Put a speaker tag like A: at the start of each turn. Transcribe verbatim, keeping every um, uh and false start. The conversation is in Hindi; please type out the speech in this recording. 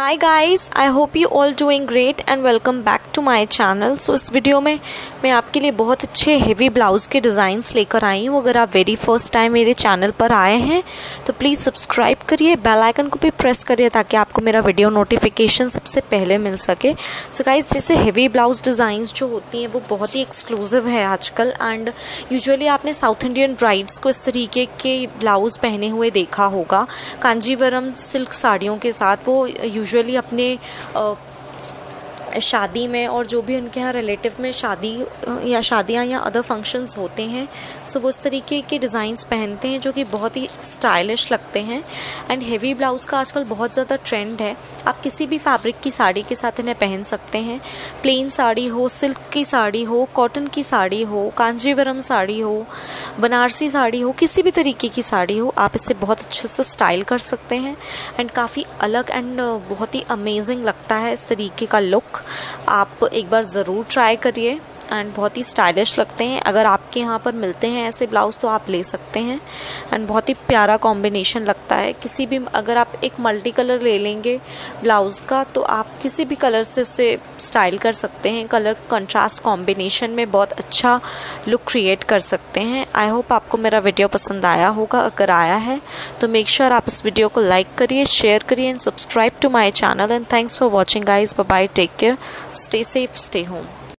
A: Hi guys, I hope you all doing great and welcome back to my channel. So इस वीडियो में मैं आपके लिए बहुत अच्छे हेवी ब्लाउज़ के डिज़ाइंस लेकर आई हूँ। अगर आप वेरी फर्स्ट टाइम मेरे चैनल पर आए हैं तो प्लीज़ सब्सक्राइब करिए, बेल आइकन को भी प्रेस करिए ताकि आपको मेरा वीडियो नोटिफिकेशन सबसे पहले मिल सके। सो गाइस, जैसे हेवी ब्लाउज़ डिज़ाइंस जो होती हैं वो बहुत ही एक्सक्लूसिव है आजकल, एंड यूजुअली आपने साउथ इंडियन ब्राइड्स को इस तरीके के ब्लाउज़ पहने हुए देखा होगा कांजीवरम सिल्क साड़ियों के साथ। वो यूजुअली अपने आ, शादी में और जो भी उनके यहाँ रिलेटिव में शादी या शादियाँ या अदर फंक्शंस होते हैं, सो वो इस तरीके के डिज़ाइंस पहनते हैं जो कि बहुत ही स्टाइलिश लगते हैं। एंड हेवी ब्लाउज़ का आजकल बहुत ज़्यादा ट्रेंड है। आप किसी भी फैब्रिक की साड़ी के साथ इन्हें पहन सकते हैं। प्लेन साड़ी हो, सिल्क की साड़ी हो, कॉटन की साड़ी हो, कांजीवरम साड़ी हो, बनारसी साड़ी हो, किसी भी तरीके की साड़ी हो, आप इससे बहुत अच्छे से स्टाइल कर सकते हैं। एंड काफ़ी अलग एंड बहुत ही अमेजिंग लगता है इस तरीके का लुक। आप एक बार ज़रूर ट्राई करिए एंड बहुत ही स्टाइलिश लगते हैं। अगर आपके यहाँ पर मिलते हैं ऐसे ब्लाउज़ तो आप ले सकते हैं। एंड बहुत ही प्यारा कॉम्बिनेशन लगता है। किसी भी, अगर आप एक मल्टी कलर ले लेंगे ब्लाउज़ का तो आप किसी भी कलर से उसे स्टाइल कर सकते हैं। कलर कंट्रास्ट कॉम्बिनेशन में बहुत अच्छा लुक क्रिएट कर सकते हैं। आई होप आपको मेरा वीडियो पसंद आया होगा। अगर आया है तो मेक श्योर आप इस वीडियो को लाइक करिए, शेयर करिए and subscribe to my channel. And thanks for watching guys. Bye bye, take care, stay safe, stay home.